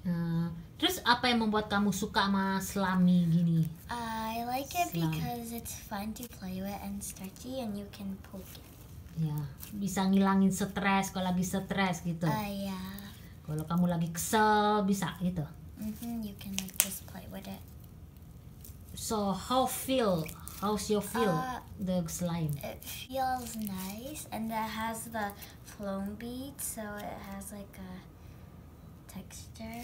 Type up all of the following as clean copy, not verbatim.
Terus apa yang membuat kamu suka sama Slimy gini? I like it Slime. because it's fun to play with and stretchy and you can poke it. Ya, bisa ngilangin stres kalau lagi stres gitu. Yeah. Kalau kamu lagi kesel bisa gitu. You can like just play with it. So how's your feel the slime? It feels nice and it has the foam beads, so it has like a texture.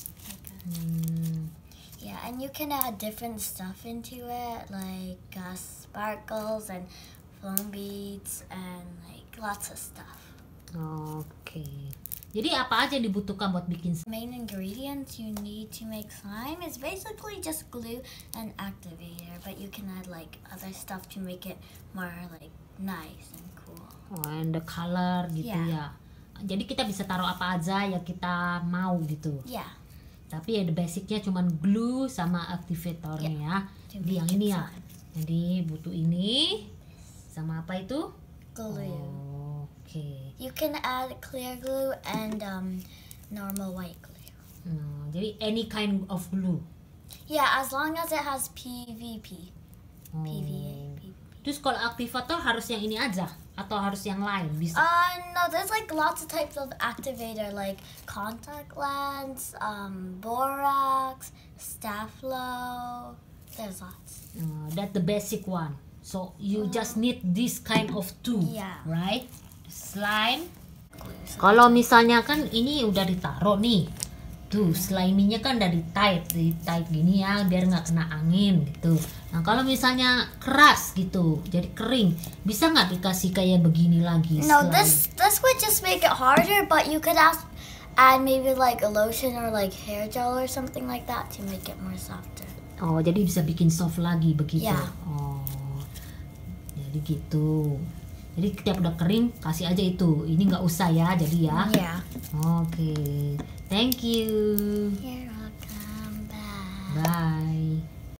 Yeah, and you can add different stuff into it, like sparkles and foam beads and like lots of stuff. Oke. Jadi apa aja yang dibutuhkan buat bikin slime? Main ingredients you need to make slime is basically just glue and activator, but you can add like other stuff to make it more like nice and cool. And the color gitu ya. Jadi kita bisa taruh apa aja yang kita mau gitu. Yeah. Tapi ya the basicnya cuman glue sama activatornya ya. Jadi yang ini ya. Jadi butuh ini sama apa itu? Glue. Oke. You can add clear glue and normal white glue. Jadi any kind of glue. Yeah, as long as it has PVP. PVA. Terus kalau activator harus yang ini aja atau harus yang lain bisa? No, there's like lots of types of activator, like contact lens, borax, Staflo. There's lots. That's the basic one. So you just need this kind of two, right? Slime. Kalau misalnya kan ini udah ditaruh nih, tuh slimy-nya kan dari tight gini ya, biar nggak kena angin gitu. Nah kalau misalnya keras gitu, jadi kering, bisa nggak dikasih kayak begini lagi? No, slime? this would just make it harder, but you could add maybe like a lotion or like hair gel or something like that to make it more softer. Oh, jadi bisa bikin soft lagi begitu. Yeah. Oh, jadi gitu. Jadi setiap udah kering kasih aja itu. Ini nggak usah ya, jadi ya. Yeah. Oke, thank you.